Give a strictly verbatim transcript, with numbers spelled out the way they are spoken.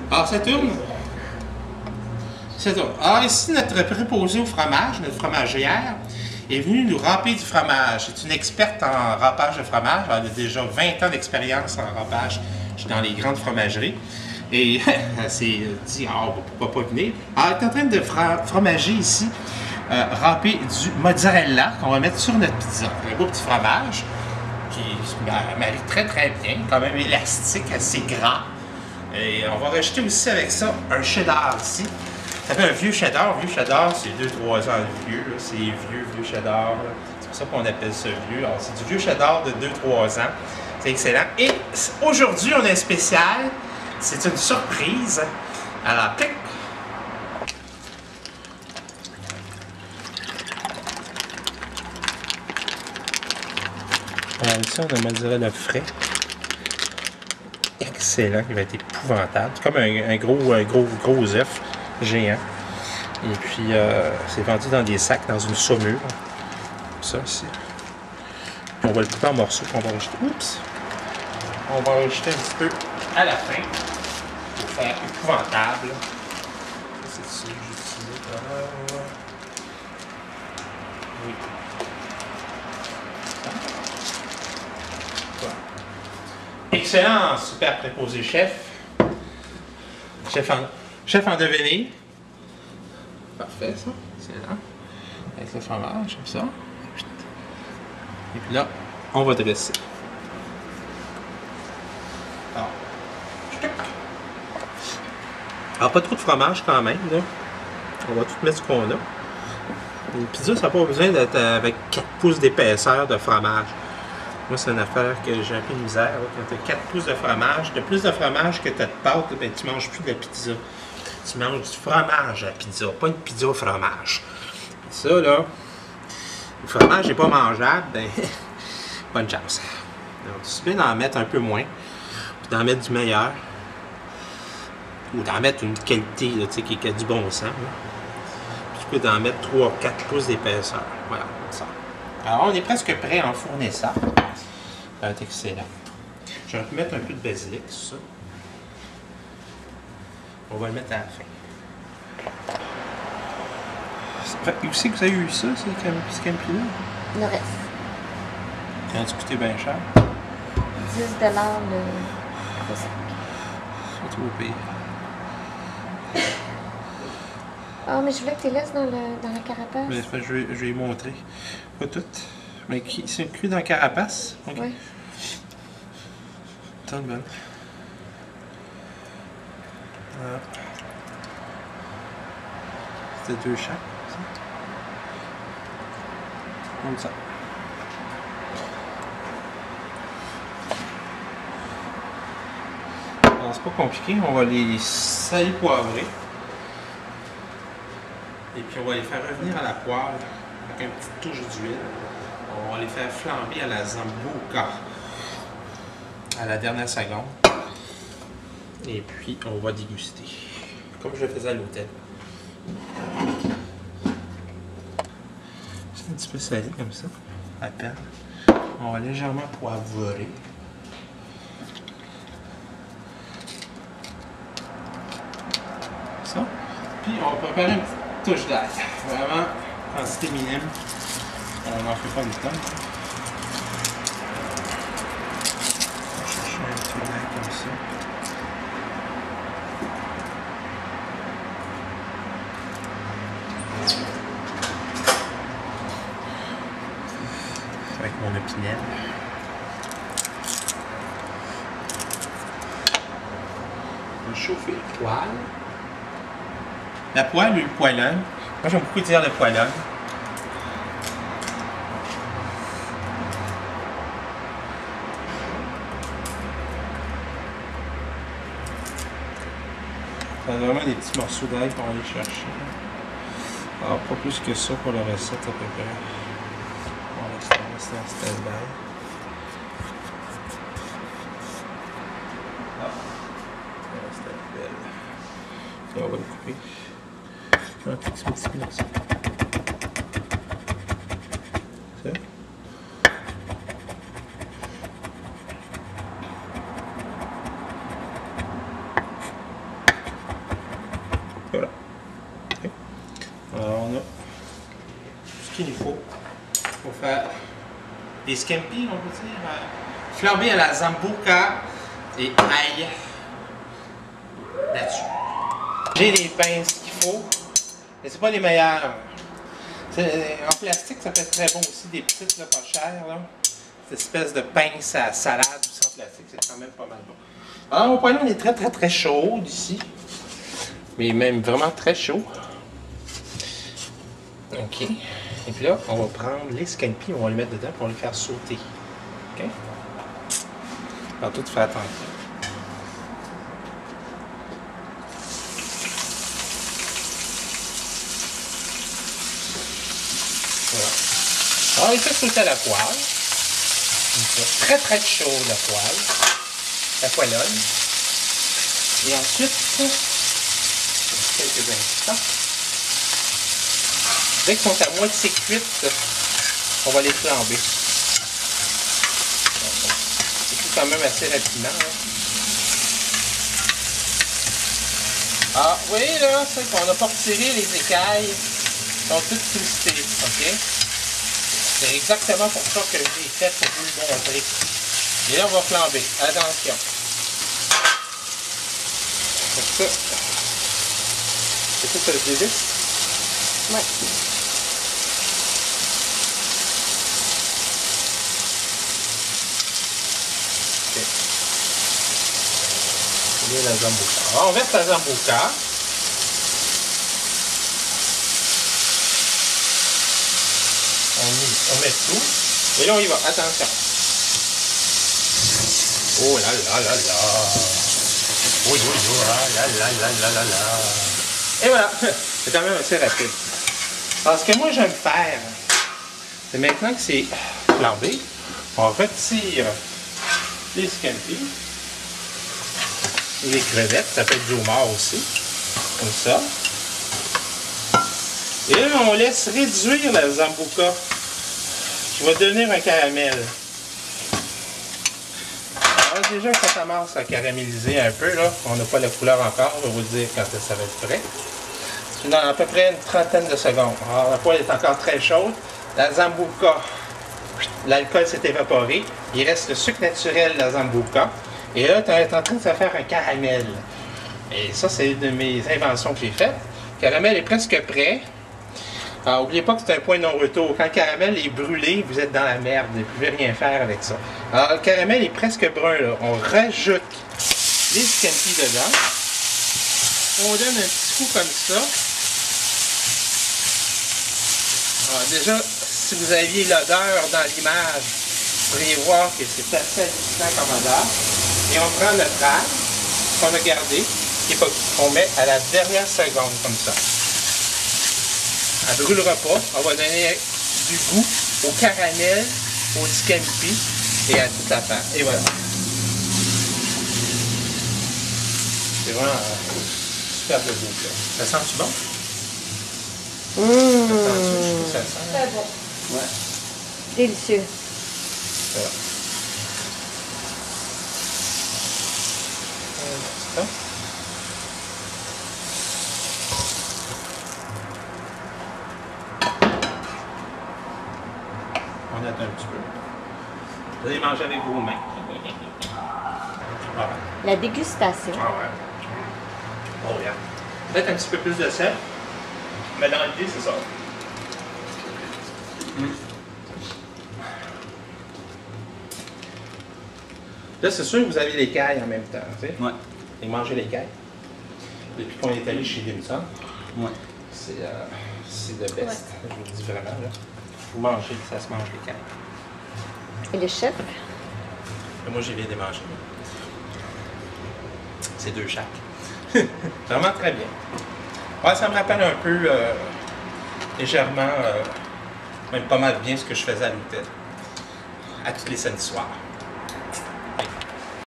Alors, ça tourne. Ça tourne. Alors, ici, notre préposé au fromage, notre fromagère, est venue nous râper du fromage. C'est une experte en râpage de fromage. Elle a déjà vingt ans d'expérience en râpage dans les grandes fromageries. Et elle s'est dit, ah, oh, pourquoi pas venir. Alors, elle est en train de fromager ici, euh, râper du mozzarella qu'on va mettre sur notre pizza. Un beau petit fromage qui marie très très bien, quand même élastique, assez gras. Et on va rajouter aussi avec ça un cheddar ici. Ça fait un vieux cheddar. Vieux cheddar, c'est deux trois ans de vieux. C'est vieux, vieux cheddar. C'est pour ça qu'on appelle ça vieux. Alors, c'est du vieux cheddar de deux trois ans. C'est excellent. Et aujourd'hui, on a un spécial. C'est une surprise. Alors, clic. Alors, ici, on a mozzarella frais. Excellent. Il va être épouvantable. C'est comme un, un gros, un gros, gros œuf géant. Et puis, euh, c'est vendu dans des sacs, dans une saumure. Comme ça, ici. Puis on va le couper en morceaux qu'on va rajouter. Oups! On va rajouter un petit peu à la fin. Pour faire épouvantable. C'est ça que j'utilise. Oui. Voilà. Excellent, super préposé chef. Chef en, chef en devenir. Parfait, ça. Excellent. Avec le fromage, comme ça. Et puis là, on va dresser. Alors, Alors pas trop de fromage quand même, là. On va tout mettre ce qu'on a. Une pizza, ça n'a pas besoin d'être avec quatre pouces d'épaisseur de fromage. Moi, c'est une affaire que j'ai un peu de misère. Là. Quand tu as quatre pouces de fromage, de plus de fromage que tu as de pâte, ben, tu ne manges plus de la pizza. Tu manges du fromage à la pizza, pas une pizza au fromage. Et ça, là, le fromage n'est pas mangeable, ben, bonne chance. Donc, tu peux en mettre un peu moins, puis d'en mettre du meilleur, ou d'en mettre une qualité là, qui, qui a du bon sens. Là. Puis tu peux en mettre trois ou quatre pouces d'épaisseur. Voilà, ça. Alors, on est presque prêt à enfourner ça. Ça va être excellent. Je vais mettre un peu de basilic sur ça. On va le mettre à la fin. Où c'est que vous avez eu ça, ces scampi-là? Le reste. Ça a coûté bien cher? dix dollars le sac. C'est trop pire. Ah, oh, mais je voulais que tu les laisses dans, le, dans la carapace. Mais je vais, je vais y montrer. Pas toutes. Mais c'est cuit dans la carapace? Okay. Oui. Tant de bonne. Voilà. C'était deux chaque. Ça. Comme ça. Alors, c'est pas compliqué. On va les saler poivrer. Et puis on va les faire revenir à la poêle avec une petite touche d'huile. On va les faire flamber à la Zambuca à la dernière seconde. Et puis on va déguster. Comme je le faisais à l'hôtel. C'est un petit peu salé comme ça. À peine. On va légèrement poivrer. Ça. Puis on va préparer une petite touche d'ail. Vraiment, quantité minime. On n'en fait pas du temps. On va chercher un petit peu d'ail comme ça. Avec mon opinel. On va chauffer le poêle. La poêle ou le poêlon. Moi, j'aime beaucoup dire le poêlon. On a vraiment des petits morceaux d'ail qu'on va aller chercher. Alors, pas plus que ça pour la recette à peu près. On va laisser rester en stand-by. Ah, ça reste belle. Et on va le couper. Je vais un petit peu de ça. Ça. Voilà. Okay. Alors, on a tout ce qu'il nous faut pour faire des scampi, on peut dire. Euh, flambé à la Sambuca et ail là-dessus. J'ai les pinces qu'il faut, mais c'est pas les meilleures. En plastique, ça peut être très bon aussi, des petites, là, pas chères. Là. Cette espèce de pince à salade aussi en plastique, c'est quand même pas mal bon. Alors, mon poêlon est très très très chaud ici. Mais même vraiment très chaud. OK. Et puis là, on va prendre les scampi, on va les mettre dedans pour les faire sauter. OK? Alors, tout faire attention. Voilà. Alors, on les fait sauter à la poêle. Très très chaud la poêle. La poêlonne. Et ensuite, quelques instants. Dès qu'ils sont à moitié cuites, on va les flamber. C'est tout quand même assez rapidement. Hein. Ah, vous voyez là, c'est qu'on n'a pas retiré les écailles. Ils sont toutes twistées, ok? C'est exactement pour ça que je l'ai fait pour vous le montrer. Et là, on va flamber. Attention. C'est ça. C'est tout ça le dévisse? Ouais. Ok. Et la Sambuca. Alors, on verse la Sambuca. On met, on met tout. Et là, on y va. Attention. Oh là là là là. Oh, oh, oh là là là là là là. Et voilà. C'est quand même assez rapide. Alors, ce que moi, j'aime faire, c'est maintenant que c'est flambé, on retire les scampi et les crevettes. Ça peut être du homard aussi. Comme ça. Et là, on laisse réduire la Sambuca qui va devenir un caramel. Alors déjà que ça commence à caraméliser un peu, là, on n'a pas la couleur encore, je vais vous dire quand ça va être prêt. C'est dans à peu près une trentaine de secondes. Alors la poêle est encore très chaude. La Sambuca, l'alcool s'est évaporé. Il reste le sucre naturel de la Sambuca. Et là, tu es en train de se faire un caramel. Et ça, c'est une de mes inventions que j'ai faites. Le caramel est presque prêt. Alors, n'oubliez pas que c'est un point de non-retour. Quand le caramel est brûlé, vous êtes dans la merde. Vous ne pouvez rien faire avec ça. Alors, le caramel est presque brun, là. On rajoute les scampi dedans. On donne un petit coup comme ça. Alors, déjà, si vous aviez l'odeur dans l'image, vous pourriez voir que c'est assez hallucinant comme odeur. Et on prend le frère qu'on a gardé, qui est pas cuit, qu'on met à la dernière seconde, comme ça. Elle ne brûlera pas. On va donner du goût au caramel, au scampi et à toute la pâte. Et voilà. C'est vraiment euh, super de goût. Là. Ça sent-tu bon? Mmh. Ça sent-tu? Ça sent. Très bon. Ouais. Délicieux. Voilà. Un petit temps. On attend un petit peu. Vous allez manger avec vos mains. Voilà. La dégustation. Ah ouais. Oh, regarde. Peut-être un petit peu plus de sel. Mais dans l'idée, c'est ça. Mm. Là, c'est sûr que vous avez l'écaille en même temps. Tu sais? Ouais. Et manger l'écaille. Depuis qu'on est allé chez Dimson, Ouais. c'est euh, c'est le best. Ouais. Je vous le dis vraiment. Là. Vous mangez, ça se mange l'écaille. Et le chef? Et moi, j'ai bien démangé. C'est deux chaque. Vraiment très bien. Ouais, ça me rappelle un peu, euh, légèrement, euh, même pas mal bien ce que je faisais à l'hôtel. À tous les samedis soirs.